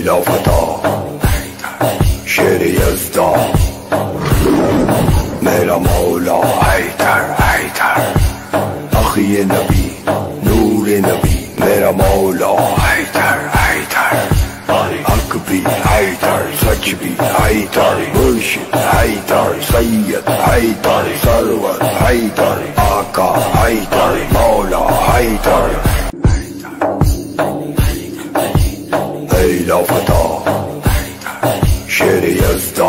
लैला फता शेर यज़्दा मेरा मौला हैदर हैदर अखी नबी नूर नबी मेरा मौला हैदर हैदर हक भी हैदर सच भी हैदर मुर्शिद हैदर सैयद हैदर सरवर हैदर आका हैदर मौला हैदर लैला फता शेर यज़्दा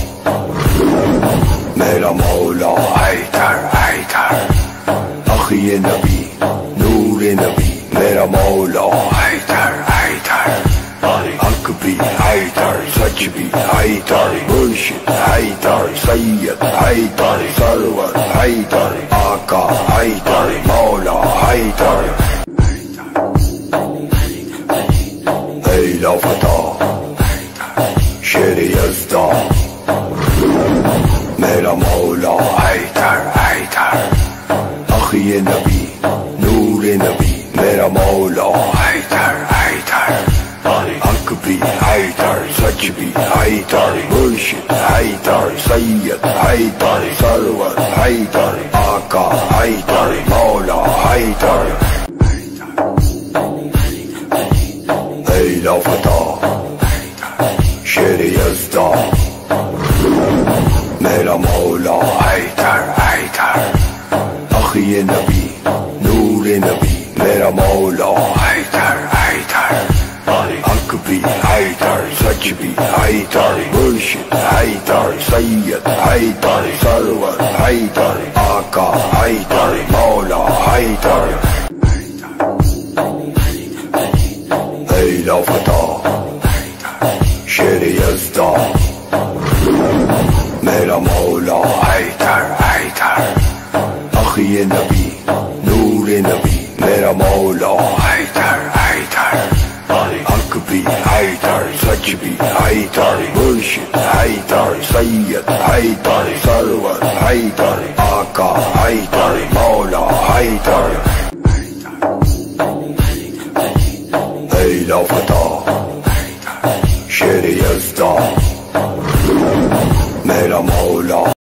मेरा मौला हैदर हैदर अखी नबी नूर नबी मेरा मौला हैदर हैदर हक भी हैदर सच भी हैदर मुर्शिद हैदर सैयद हैदर सरवर हैदर आका हैदर मौला हैदर लैला फता शेर यज़्दा मेरा मौला हैदर हैदर अखी नबी नूर नबी मेरा मौला हैदर हैदर हक भी हैदर सच भी हैदर मुर्शिद हैदर सैयद हैदर सरवर हैदर आका हैदर मौला हैदर लैला फता शेर यज़्दा मेरा मौला हैदर हैदर अखी नबी नूर नबी मेरा मौला हैदर हैदर हक भी हैदर सच भी हैदर मुर्शिद हैदर सैयद हैदर सरवर हैदर आका हैदर मौला हैदर लैला फता शेर यज़्दा मेरा मौला हैदर हैदर अखी नबी नूर नबी मेरा मौला हैदर हैदर हक भी हैदर सच भी हैदर मुर्शिद हैदर सैयद हैदर सरवर हैदर आका हैदर मौला हैदर।